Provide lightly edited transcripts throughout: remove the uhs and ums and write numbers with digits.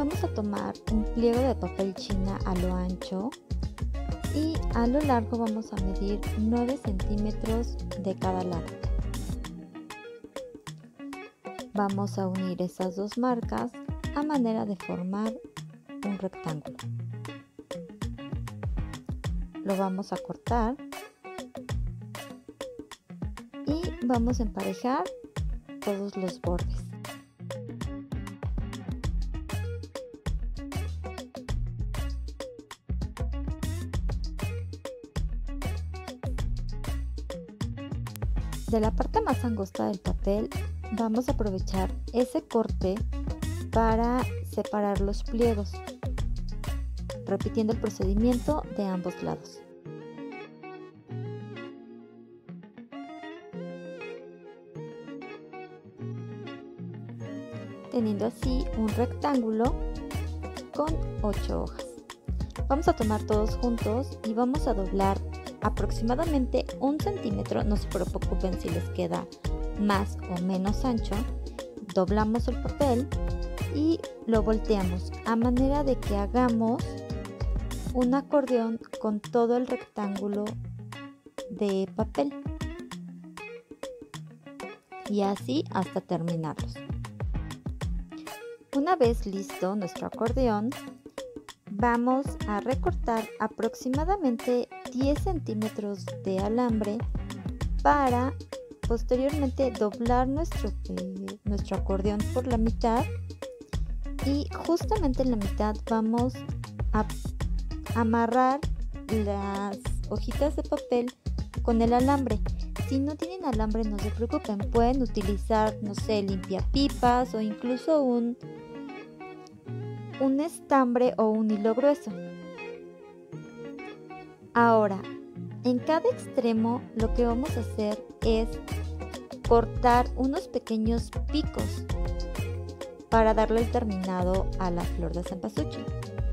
vamos a tomar un pliego de papel china a lo ancho y a lo largo vamos a medir 9 centímetros de cada lado. Vamos a unir esas dos marcas a manera de formar un rectángulo. Lo vamos a cortar y vamos a emparejar todos los bordes. De la parte más angosta del papel vamos a aprovechar ese corte para separar los pliegos, repitiendo el procedimiento de ambos lados. Teniendo así un rectángulo con 8 hojas. Vamos a tomar todos juntos y vamos a doblar aproximadamente 1 centímetro, no se preocupen si les queda más o menos ancho. Doblamos el papel y lo volteamos a manera de que hagamos un acordeón con todo el rectángulo de papel y así hasta terminarlos. Una vez listo nuestro acordeón, vamos a recortar aproximadamente 10 centímetros de alambre para posteriormente doblar nuestro acordeón por la mitad, y justamente en la mitad vamos a amarrar las hojitas de papel con el alambre. Si no tienen alambre, no se preocupen, pueden utilizar, no sé, limpiapipas o incluso un estambre o un hilo grueso. Ahora, en cada extremo lo que vamos a hacer es cortar unos pequeños picos para darle el terminado a la flor de cempasúchil.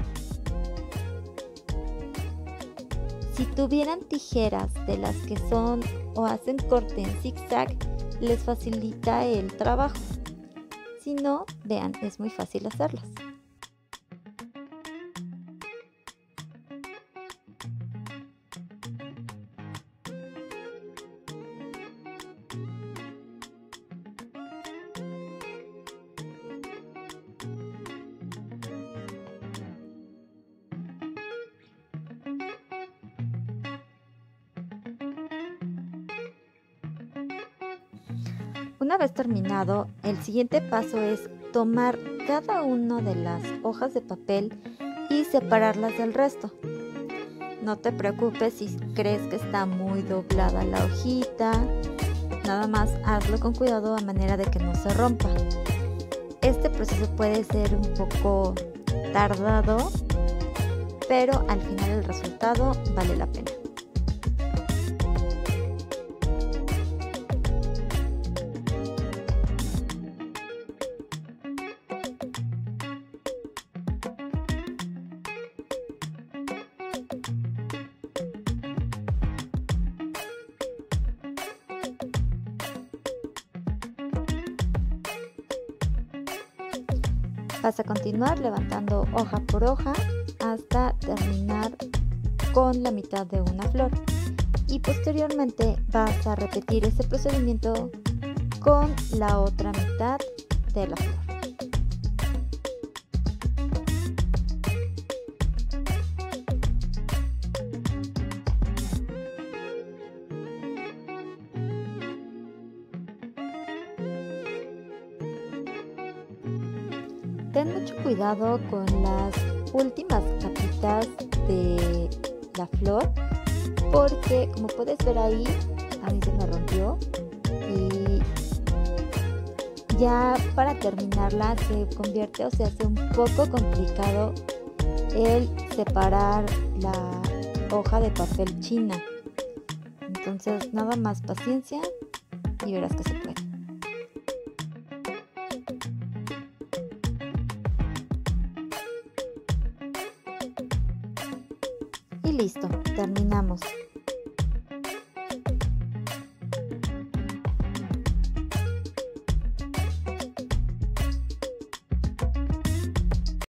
Si tuvieran tijeras de las que son o hacen corte en zigzag, les facilita el trabajo. Si no, vean, es muy fácil hacerlas. Una vez terminado, el siguiente paso es tomar cada una de las hojas de papel y separarlas del resto. No te preocupes si crees que está muy doblada la hojita, nada más hazlo con cuidado a manera de que no se rompa. Este proceso puede ser un poco tardado, pero al final el resultado vale la pena. Vas a continuar levantando hoja por hoja hasta terminar con la mitad de una flor, y posteriormente vas a repetir este procedimiento con la otra mitad de la flor. Ten mucho cuidado con las últimas capitas de la flor, porque como puedes ver ahí, a mí se me rompió y ya para terminarla se convierte o se hace un poco complicado el separar la hoja de papel china. Entonces nada más paciencia y verás que se puede. Y listo, terminamos.